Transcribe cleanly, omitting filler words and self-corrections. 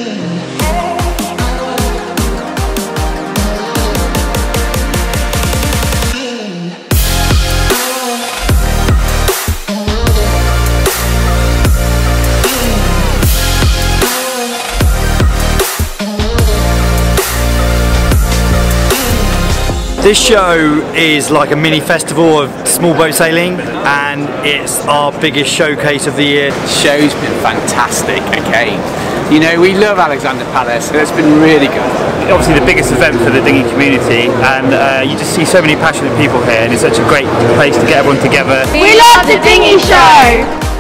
This show is like a mini festival of small boat sailing, and it's our biggest showcase of the year. The show's been fantastic, okay? You know, we love Alexandra Palace, and it's been really good. Obviously the biggest event for the dinghy community, and you just see so many passionate people here, and it's such a great place to get everyone together. We love the Dinghy show!